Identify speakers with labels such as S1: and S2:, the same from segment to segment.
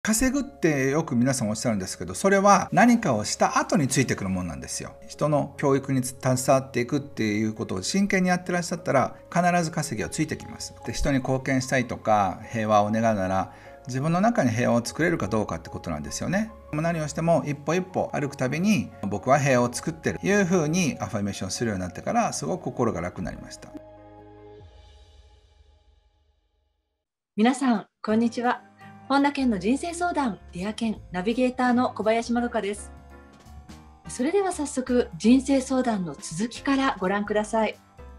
S1: 稼ぐってよく皆さんおっしゃるんですけど、それは何かをした後についてくるものなんですよ。人の教育に携わっていくっていうことを真剣にやってらっしゃったら、必ず稼ぎはついてきます。で、人に貢献したいとか平和を願うなら、自分の中に平和を作れるかどうかってことなんですよね。何をしても一歩一歩歩くたびに、僕は平和を作ってるというふうにアファメーションするようになってから、すごく心が楽になりました。
S2: 皆さんこんにちは。本田健の人生相談ディア健ナビゲーターの小林まどかです。それでは早速人生相談の続きからご覧ください。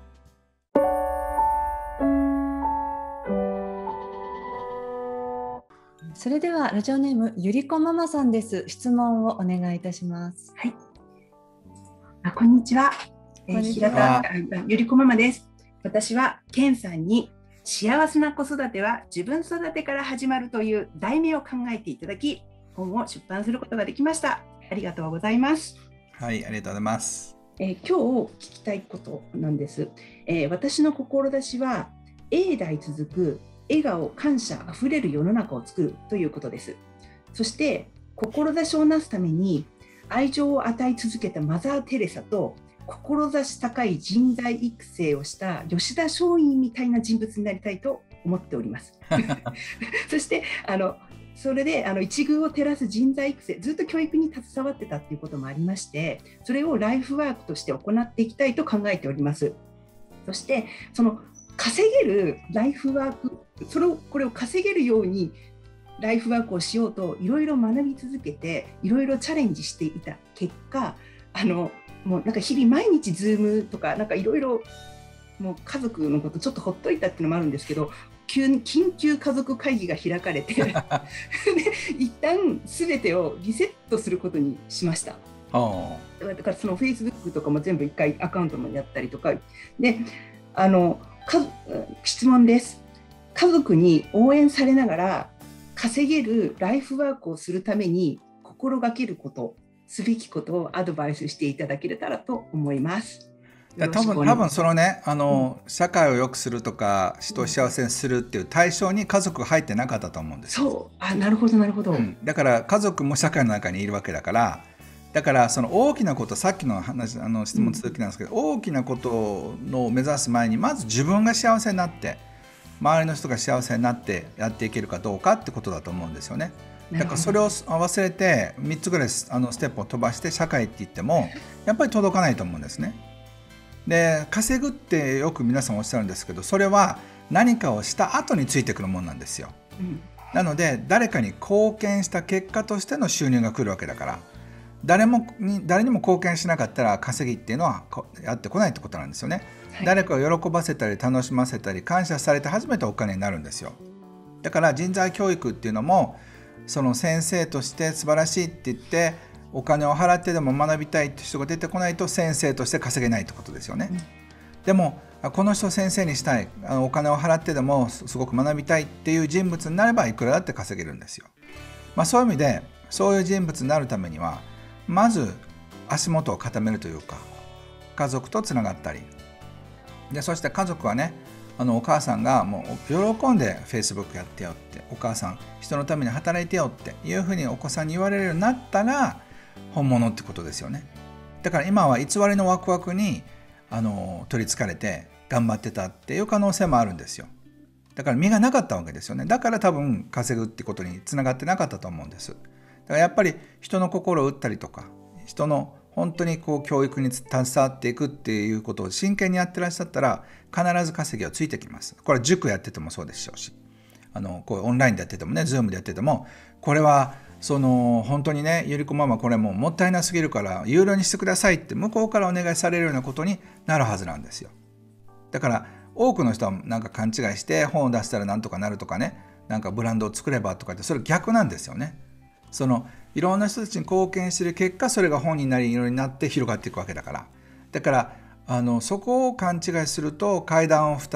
S2: それではラジオネームゆりこママさんです。質問をお願いいたします。
S3: はい。こんにちは。平田ゆりこママです。私は健さんに幸せな子育ては自分育てから始まるという題名を考えていただき、本を出版することができました。ありがとうございます。
S1: はい、ありがとうございます。
S3: 今日聞きたいことなんです。私の志は永代続く笑顔感謝あふれる世の中を作るということです。そして志をなすために愛情を与え続けたマザー・テレサと志高い人材育成をした吉田松陰みたいな人物になりたいと思っております。そしてそれで一遇を照らす人材育成、ずっと教育に携わってたっていうこともありまして、それをライフワークとして行っていきたいと考えております。そしてその稼げるライフワーク、これを稼げるようにライフワークをしようといろいろ学び続けて、いろいろチャレンジしていた結果、もうなんか日々毎日ズームとかなんかいろいろもう家族のことちょっとほっといたっていうのもあるんですけど、緊急家族会議が開かれてで一旦全てをリセットすることにしました。だからその Facebook とかも全部一回アカウントもやったりとかで、質問です。家族に応援されながら稼げるライフワークをするために心がけること、すべきことをアドバイスしていただけたらと思います。
S1: 多分そのね、社会を良くするとか人を幸せにするっていう対象に家族が入ってなかったと思うんですよ。
S3: なるほどなるほど、
S1: だから家族も社会の中にいるわけだから、だからその大きなこと、さっきの話質問続きなんですけど、大きなことを目指す前にまず自分が幸せになって周りの人が幸せになってやっていけるかどうかってことだと思うんですよね。だからそれを忘れて3つぐらいステップを飛ばして社会って言ってもやっぱり届かないと思うんですね。で、稼ぐってよく皆さんおっしゃるんですけど、それは何かをした後についてくるものなんですよ。なので誰かに貢献した結果としての収入が来るわけだから、誰にも貢献しなかったら稼ぎっていうのはやってこないってことなんですよね。誰かを喜ばせたり楽しませたり感謝されて初めてお金になるんですよ。だから人材教育っていうのも、その先生として素晴らしいって言ってお金を払ってでも学びたいって人が出てこないと先生として稼げないってことですよね。でもこの人を先生にしたい、お金を払ってでもすごく学びたいっていう人物になればいくらだって稼げるんですよ。そういう意味でそういう人物になるためにはまず足元を固めるというか、家族とつながったりで、そして家族はね、お母さんがもう喜んで Facebook やってよって、お母さん人のために働いてよっていうふうにお子さんに言われるようになったら本物ってことですよね。だから今は偽りのワクワクに取りつかれて頑張ってたっていう可能性もあるんですよ。だから身がなかったわけですよね。だから多分稼ぐってことにつながってなかったと思うんです。だからやっぱり人の心を打ったりとか、人の本当に教育に携わっていくっていうことを真剣にやってらっしゃったら必ず稼ぎはついてきます。これは塾やっててもそうでしょうし、こうオンラインでやっててもね、Zoom でやってても、これは本当にね、ゆりこママこれもうもったいなすぎるから有料にしてくださいって向こうからお願いされるようなことになるはずなんですよ。だから多くの人はなんか勘違いして本を出したらなんとかなるとかね、なんかブランドを作ればとかって、それ逆なんですよね。いろんな人たちに貢献している結果、それが本になり色になって広がっていくわけだから、だからそこを勘違いすると階段を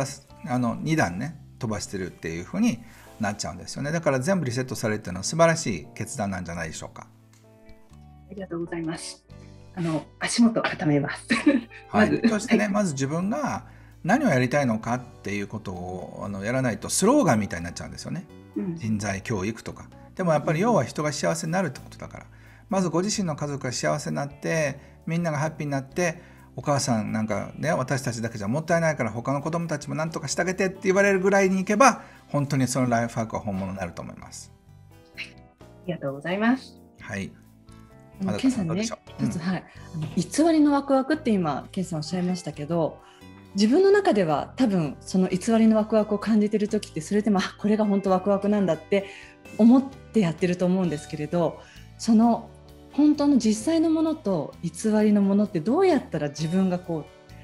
S1: 2段ね飛ばしてるっていう風になっちゃうんですよね。だから全部リセットされるっていうのは素晴らしい決断なんじゃないでしょうか。
S3: ありがとうございます。足元を固めます。
S1: そしてね、まず自分が何をやりたいのかっていうことをやらないとスローガンみたいになっちゃうんですよね。人材教育とか。 でもやっぱり要は人が幸せになるってことだから、まずご自身の家族が幸せになってみんながハッピーになって、お母さんなんかね、私たちだけじゃもったいないから他の子供たちも何とかしてあげてって言われるぐらいにいけば、本当にそのライフハックは本物になると思います。
S3: ありがとうございます。
S1: はい。
S2: ケンさんね、一つ、はい、偽りのワクワクって今ケンさんおっしゃいましたけど、自分の中では多分その偽りのワクワクを感じてる時って、それでもこれが本当ワクワクなんだって思ってやってると思うんですけれど、その本当の実際のものと偽りのものってどうやったら自分がこ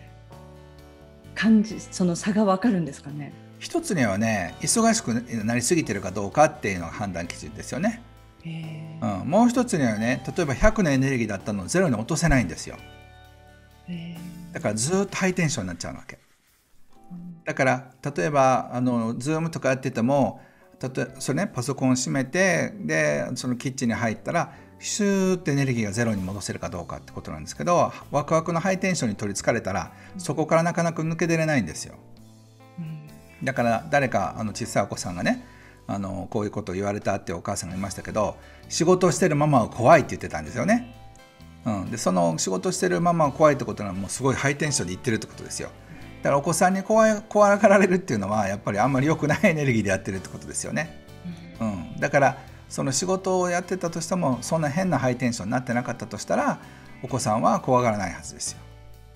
S2: うその差が分かるんですかね。
S1: 一つにはね、忙しくなりすぎてるかどうかっていうのが判断基準ですよね。もう一つにはね、例えば100のエネルギーだったのをゼロに落とせないんですよ。だからずっとハイテンションになっちゃうわけ。だから例えばズームとかやってても、それね、パソコンを閉めて、でそのキッチンに入ったらシューってエネルギーがゼロに戻せるかどうかってことなんですけど、ワクワクのハイテンションに取りつかれたらそこからなかなか抜け出れないんですよ。だから誰か小さいお子さんがね、こういうことを言われたってお母さんがいましたけど、仕事をしてるママは怖いって言ってたんですよね。でその仕事してるママは怖いってことはもうすごいハイテンションで言ってるってことですよ。だからお子さんに怖がられるっていうのはやっぱりあんまり良くないエネルギーでやってるってことですよね。だからその仕事をやってたとしても、そんな変なハイテンションになってなかったとしたら、お子さんは怖がらないはずですよ。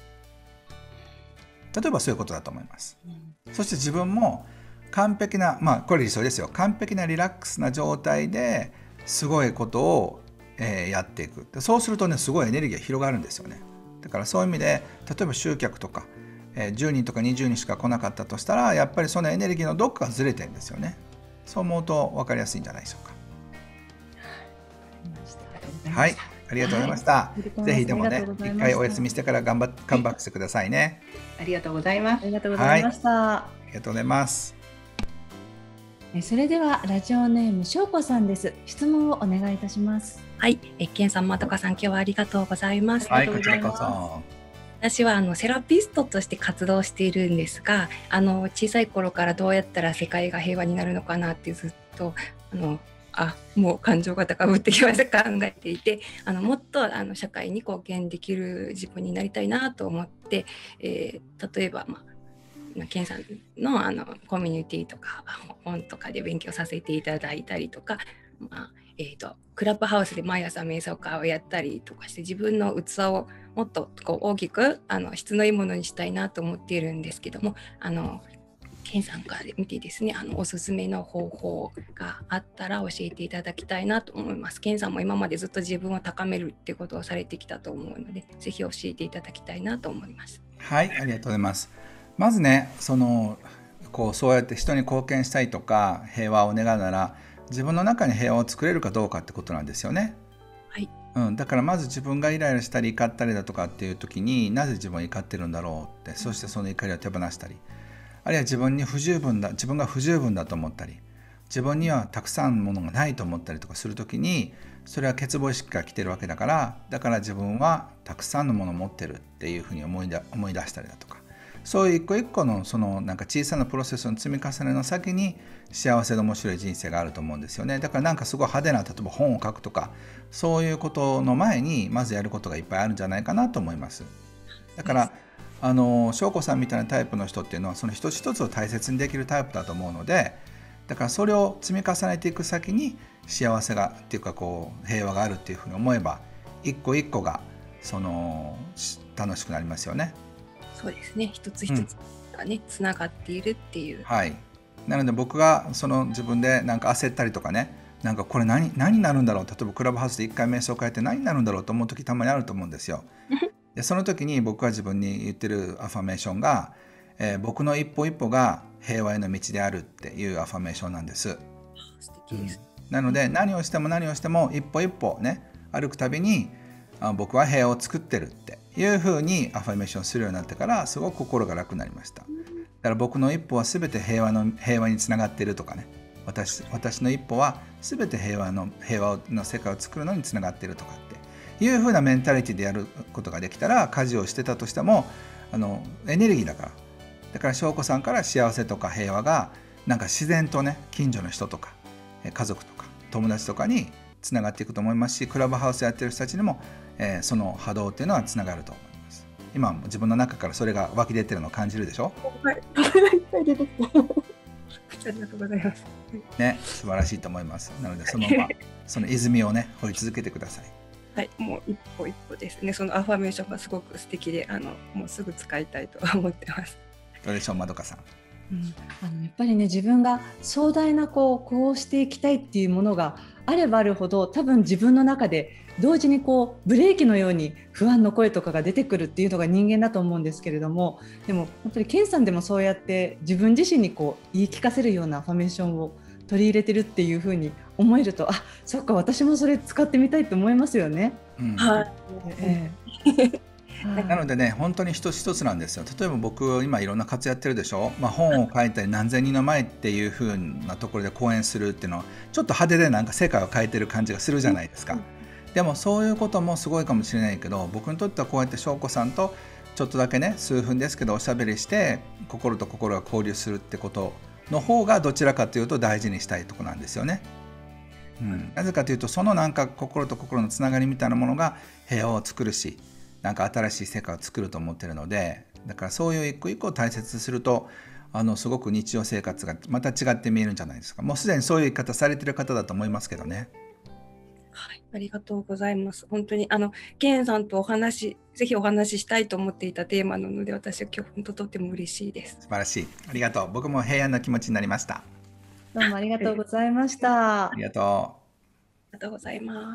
S1: 例えばそういうことだと思います。そして自分も完璧な、これ理想ですよ。完璧なリラックスな状態ですごいことを、やっていく。そうするとね、すごいエネルギーが広がるんですよね。だからそういう意味で、例えば集客とか、10人とか20人しか来なかったとしたら、やっぱりそのエネルギーのどっかがずれてるんですよね。そう思うと分かりやすいんじゃないでしょうか。はい、ありがとうございました。ぜひでもね、一回お休みしてからカムバックしてくださいね。
S3: ありがとうございます。
S2: ありがとうございました。
S1: ありがとうございます。
S2: それではラジオネームしょうこさんです。質問をお願いいたします。
S4: はい、ケンさん、まどかさん、今日はありがとうございます。
S1: はい、こちらこそ。
S4: 私はセラピストとして活動しているんですが、小さい頃からどうやったら世界が平和になるのかなってずっともう感情が高ぶってきました考えていて、もっと社会に貢献できる自分になりたいなと思って、例えば、ケンさんのコミュニティとか本とかで勉強させていただいたりとか、クラブハウスで毎朝瞑想会をやったりとかして、自分の器をもっと大きく質のいいものにしたいなと思っているんですけども、ケンさんから見てですね、おすすめの方法があったら教えていただきたいなと思います。ケンさんも今までずっと自分を高めるっていうことをされてきたと思うので、ぜひ教えていただきたいなと思います。
S1: はい、ありがとうございます。まずね、そうやって人に貢献したいとか平和を願うなら、自分の中に平和を作れるかどうかってことなんですよね。
S4: はい。
S1: だからまず自分がイライラしたり怒ったりだとかっていう時に、なぜ自分は怒ってるんだろうって、そしてその怒りを手放したり、あるいは自分が不十分だと思ったり、自分にはたくさんものがないと思ったりとかする時に、それは欠乏意識が来てるわけだから、だから自分はたくさんのものを持ってるっていうふうに思い出したりだとか、そういう一個一個のなんか小さなプロセスの積み重ねの先に幸せで面白い人生があると思うんですよね。だからなんかすごい派手な、例えば本を書くとか、そういうことの前にまずやることがいっぱいあるんじゃないかなと思います。だから翔子さんみたいなタイプの人っていうのは、その一つ一つを大切にできるタイプだと思うので、だからそれを積み重ねていく先に幸せがっていうか平和があるっていうふうに思えば、一個一個が楽しくなりますよね。
S4: そうですね、一つ一つがね、つながっているっていう。
S1: はい。なので僕が自分でなんか焦ったりとかね、なんかこれ何になるんだろう、例えばクラブハウスで一回瞑想会って何になるんだろうと思う時たまにあると思うんですよ。でその時に僕は自分に言ってるアファメーションが、僕の一歩一歩が平和への道であるっていうアファメーションなんです。
S4: 素敵です。
S1: なので何をしても一歩一歩ね、歩くたびに僕は平和を作ってるっていうふうにアファメーションするようになってから、すごく心が楽になりました。だから僕の一歩は全て平和につながっているとかね、私の一歩は全て平和の世界を作るのにつながっているとかっていうふうなメンタリティでやることができたら、家事をしてたとしてもエネルギーだから翔子さんから幸せとか平和がなんか自然とね、近所の人とか家族とか友達とかにつながっていくと思いますし、クラブハウスやってる人たちにも、その波動っていうのはつながると思います。今自分の中からそれが湧き出てるのを感じるでしょ。
S4: はい、いっぱい出てきた。ありがとうございます。
S1: ね、素晴らしいと思います。なのでその泉をね掘り続けてください。
S4: はい、もう一歩一歩ですね。そのアファメーションがすごく素敵で、もうすぐ使いたいと思ってます。
S1: どうでしょう、まどかさん。
S2: やっぱりね、自分が壮大なこうしていきたいっていうものがあればあるほど、多分自分の中で同時にブレーキのように不安の声とかが出てくるっていうのが人間だと思うんですけれども、でもやっぱりケンさんでもそうやって自分自身に言い聞かせるようなアファメーションを取り入れてるっていうふうに思えると、そっか、私もそれ使ってみたいと思いますよね。
S4: はい。
S1: なのでね、本当に一つ一つなんですよ。例えば僕今いろんな活動やってるでしょ、本を書いたり何千人の前っていう風なところで講演するっていうのはちょっと派手でなんか世界を変えてる感じがするじゃないですか。でもそういうこともすごいかもしれないけど、僕にとってはこうやって翔子さんとちょっとだけね、数分ですけどおしゃべりして心と心が交流するってことの方がどちらかというと大事にしたいところなんですよね。なぜかというと、そのなんか心と心のつながりみたいなものが平和を作るし、なんか新しい世界を作ると思ってるので、だからそういう一個一個を大切にするとすごく日常生活がまた違って見えるんじゃないですか。もうすでにそういう言い方されてる方だと思いますけどね。
S4: はい、ありがとうございます。本当にケンさんとぜひお話ししたいと思っていたテーマなので、私は今日本当とても嬉しいです。
S1: 素晴らしい、ありがとう。僕も平安な気持ちになりました。
S2: どうもありがとうございました。
S1: ありがとう。
S4: ありがとうございます。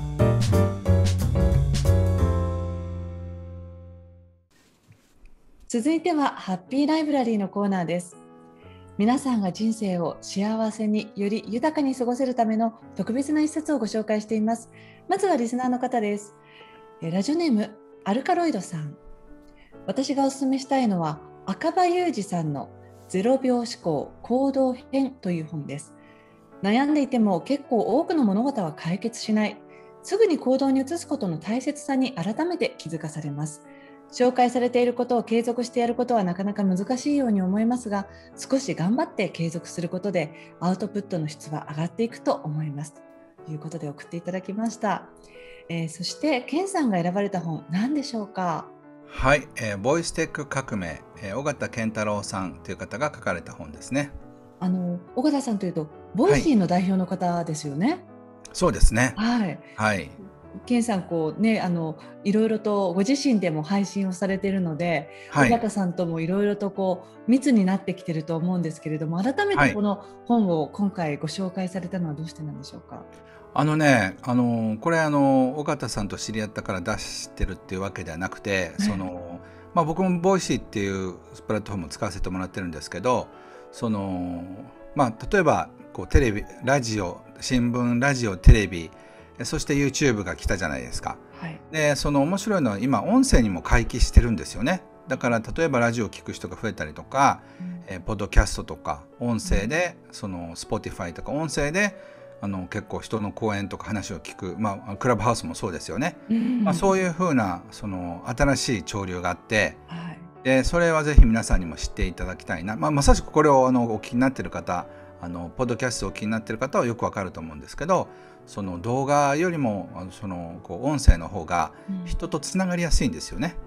S2: 続いてはハッピーライブラリーのコーナーです。皆さんが人生を幸せにより豊かに過ごせるための特別な一冊をご紹介しています。まずはリスナーの方です。ラジオネームアルカロイドさん。私がおすすめしたいのは赤羽裕二さんの0秒思考行動編という本です。悩んでいても結構多くの物事は解決しない。すぐに行動に移すことの大切さに改めて気づかされます。紹介されていることを継続してやることはなかなか難しいように思いますが、少し頑張って継続することでアウトプットの質は上がっていくと思いますということで送っていただきました。そしてケンさんが選ばれた本何でしょうか？
S1: はい、ボイステック革命、尾形健太郎さんという方が書かれた本ですね。
S2: 尾形さんというとボイシーの代表の方ですよね。
S1: そうですね。
S2: はい。
S1: はい。
S2: ケンさんいろいろとご自身でも配信をされているので、尾形さんともいろいろと密になってきてると思うんですけれども、改めてこの本を今回ご紹介されたのはどうしてなんでしょうか？
S1: これ尾形さんと知り合ったから出してるっていうわけではなくて、僕もボイシーっていうプラットフォームを使わせてもらってるんですけど、例えばテレビ、ラジオ、新聞、ラジオ、テレビ、そして YouTube が来たじゃないですか。で面白いのは今音声にも回帰してるんですよね。だから例えばラジオを聞く人が増えたりとか、ポッドキャストとか音声でSpotify とか音声で結構人の講演とか話を聞く、クラブハウスもそうですよね。そういう風な新しい潮流があって、でそれはぜひ皆さんにも知っていただきたいな。まさしくこれをお聞きになっている方、ポッドキャストをお聞きになっている方はよくわかると思うんですけど、動画よりも音声の方が人とつながりやすいんですよね。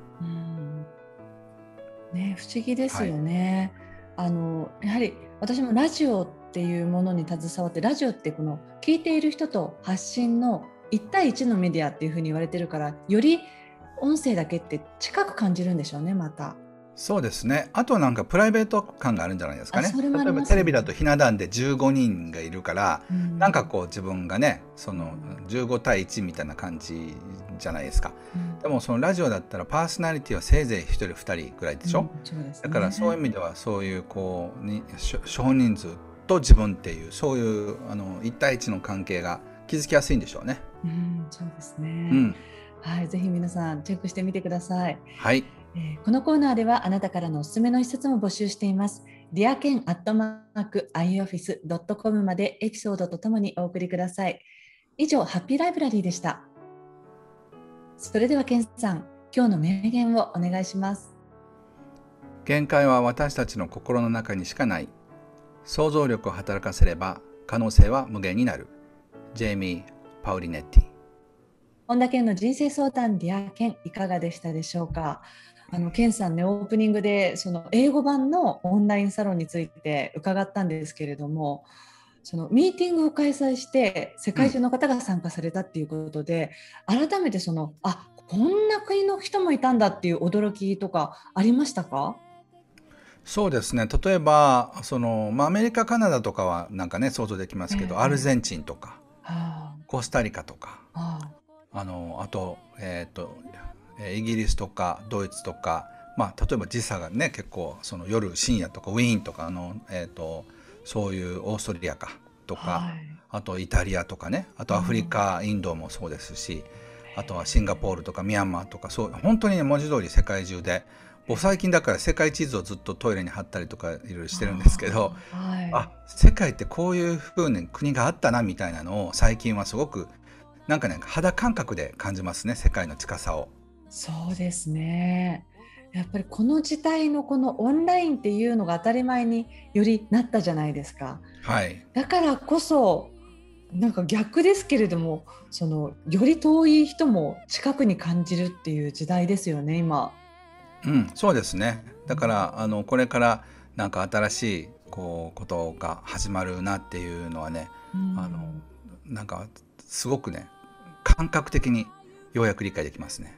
S2: 不思議ですよね。やはり私もラジオっていうものに携わって、ラジオって聞いている人と発信の1対1のメディアっていうふうに言われてるから、より音声だけって近く感じるんでしょうね。また
S1: そうですね。あとなんかプライベート感があるんじゃないですかね。例えばテレビだとひな壇で15人がいるから、なんか自分がね15対1みたいな感じじゃないですか。でもラジオだったらパーソナリティはせいぜい1人2人ぐらいでしょ。だからそういう意味ではそういう少人数と自分っていうそういう1対1の関係が築きやすいんでしょうね。
S2: そうですね。はい、ぜひ皆さんチェックしてみてください。
S1: はい。
S2: このコーナーではあなたからのおすすめの一冊も募集しています。dearken@ioffice.com までエピソードとともにお送りください。以上、ハッピーライブラリーでした。それではケンさん、今日の名言をお願いします。
S1: 限界は私たちの心の中にしかない。想像力を働かせれば可能性は無限になる。 ジェイミー・パウリネッティ。
S2: 本田健の人生相談ディア健、いかがでしたでしょうか。健さんね、オープニングでその英語版のオンラインサロンについて伺ったんですけれども、そのミーティングを開催して世界中の方が参加されたっていうことで、改めてそのこんな国の人もいたんだっていう驚きとかありましたか？
S1: そうですね、例えばアメリカカナダとかはなんかね想像できますけど、アルゼンチンとか、コスタリカとか、あと、イギリスとかドイツとか、例えば時差がね結構夜深夜とかウィーンとかそういうオーストリアかとか、あとイタリアとかね、あとアフリカ、インドもそうですし、あとはシンガポールとかミャンマーとか、そう本当に、ね、文字通り世界中で、僕最近だから世界地図をずっとトイレに貼ったりとかいろいろしてるんですけど、世界ってこういう風に国があったなみたいなのを最近はすごくなんかね肌感覚で感じますね、世界の近さを。
S2: そうですね。やっぱりこの時代のこのオンラインっていうのが当たり前によりなったじゃないですか。だからこそなんか逆ですけれども、より遠い人も近くに感じるっていう時代ですよね、今。
S1: そうですね。だからこれからなんか新しいことが始まるなっていうのはね、なんかすごくね感覚的にようやく理解できますね。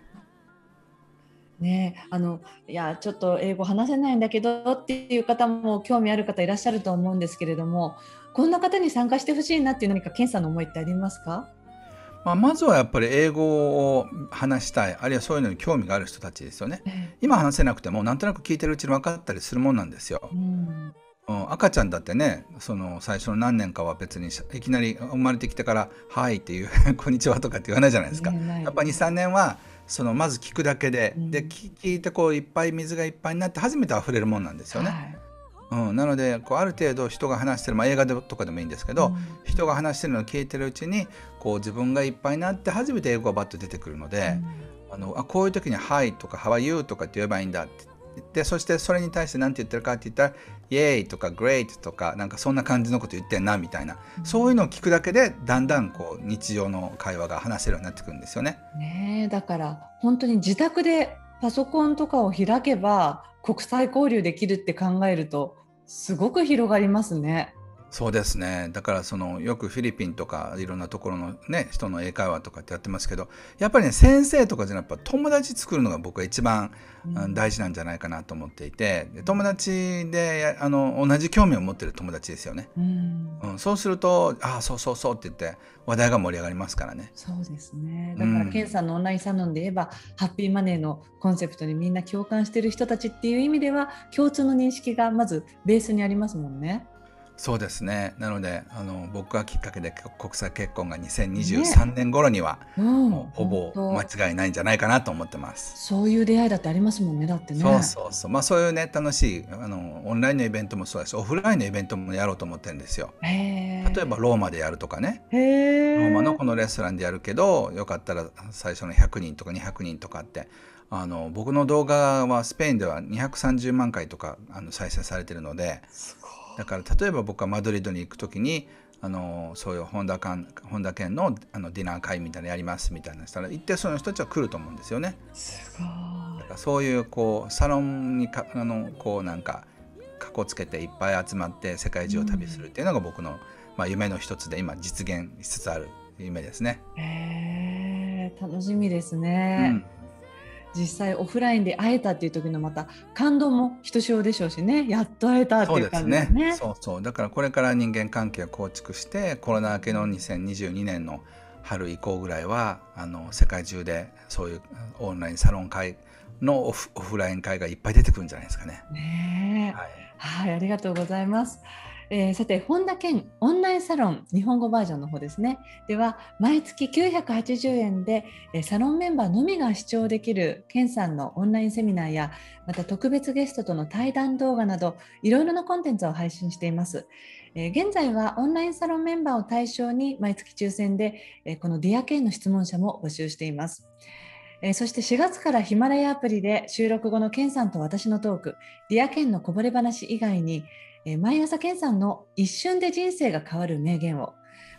S2: いやちょっと英語話せないんだけどっていう方も興味ある方いらっしゃると思うんですけれども、こんな方に参加してほしいなっていう何か健さんの思いってありますか？
S1: まずはやっぱり英語を話したい、あるいはそういうのに興味がある人たちですよね。今話せなくてもなんとなく聞いてるうちに分かったりするもんなんですよ。赤ちゃんだってね、最初の何年かは別にいきなり生まれてきてから「はい」っていう「こんにちは」とかって言わないじゃないですか。やっぱり 2,3 年はまず聞くだけで、聞いていっぱい水がいっぱいになって初めて溢れるもんなんですよね。なのである程度人が話してる、映画とかでもいいんですけど、人が話してるのを聞いてるうちに自分がいっぱいになって初めて英語がバッと出てくるので、こういう時に「はい」とか「How are you」とかって言えばいいんだって言って、そしてそれに対して何て言ってるかって言ったら「イエーイ」とか「グレート」とかなんかそんな感じのこと言ってんなみたいな、そういうのを聞くだけでだんだん日常の会話が話せるようになってくるんですよね。
S2: だから本当に自宅でパソコンとかを開けば国際交流できるって考えるとすごく広がりますね。
S1: そうですね。だからよくフィリピンとかいろんなところのね人の英会話とかってやってますけど、やっぱりね先生とかじゃなくて友達作るのが僕は一番大事なんじゃないかなと思っていて、友達で同じ興味を持ってる友達ですよね。そうするとそうそうそうって言って話題が盛り上がりますからね。
S2: そうですね。だから健さんのオンラインサロンで言えば、ハッピーマネーのコンセプトにみんな共感している人たちっていう意味では共通の認識がまずベースにありますもんね。
S1: そうですね。なので僕がきっかけで国際結婚が2023年頃には、ほぼ間違いないんじゃないかなと思ってます。
S2: そういう出会いだってありますもんね。だってね。
S1: そういうね楽しいオンラインのイベントもそうだし、オフラインのイベントもやろうと思ってるんですよ。例えばローマでやるとかね、ローマのこのレストランでやるけど、よかったら最初の100人とか200人とかって、僕の動画はスペインでは230万回とか再生されてるので、だから例えば僕はマドリードに行くときにそういう本田健のディナー会みたいなのやりますみたいなしたら、一定その人たちは来ると思うんですよね。だからそういうサロンになんかかこつけていっぱい集まって世界中を旅するっていうのが僕の、夢の一つで今実現しつつある夢ですね。
S2: 楽しみですね。実際オフラインで会えたっていう時のまた感動もひとしおでしょうしね。やっと会えたっていう感じですね。
S1: そうだからこれから人間関係を構築して、コロナ明けの2022年の春以降ぐらいは世界中でそういうオンラインサロン会のオフライン会がいっぱい出てくるんじゃないですかね。
S2: はい、ありがとうございます。さて本田健オンラインサロン日本語バージョンの方ですね。では毎月980円でサロンメンバーのみが視聴できる健さんのオンラインセミナーや、また特別ゲストとの対談動画などいろいろなコンテンツを配信しています。現在はオンラインサロンメンバーを対象に毎月抽選でこのディア健の質問者も募集しています。そして4月からヒマラヤアプリで収録後の健さんと私のトーク、ディア健のこぼれ話以外に毎朝健さんの一瞬で人生が変わる名言を、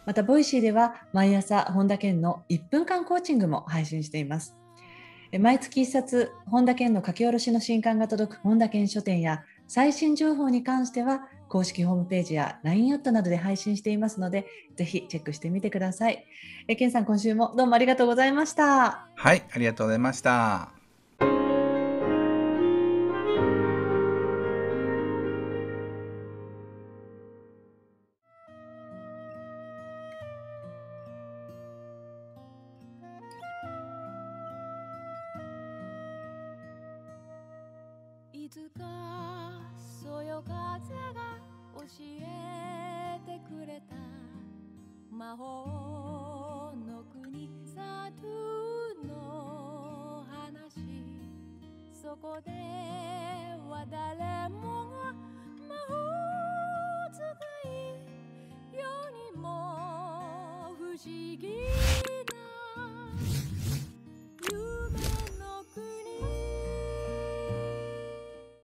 S2: またボイシーでは毎朝本田健の1分間コーチングも配信しています。毎月1冊本田健の書き下ろしの新刊が届く本田健書店や、最新情報に関しては公式ホームページや LINE アットなどで配信していますので、ぜひチェックしてみてください。健さん、今週もどうもありがとうございました。
S1: はい、ありがとうございました。
S5: いつかそよ風が教えてくれた魔法の国サトゥーンの話、そこで